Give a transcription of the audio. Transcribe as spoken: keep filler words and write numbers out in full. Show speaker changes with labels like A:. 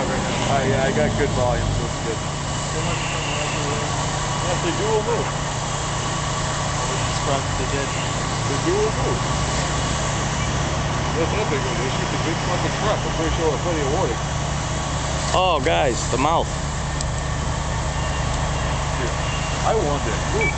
A: out right now.
B: Oh yeah, I got good volume, so it's good.
A: That's the dual move.
C: They did.
A: The dual move. That's that big one. They shoot the big fucking truck. I'm pretty sure plenty of warning.
C: Oh, guys, the mouth.
A: I wonder. Ooh.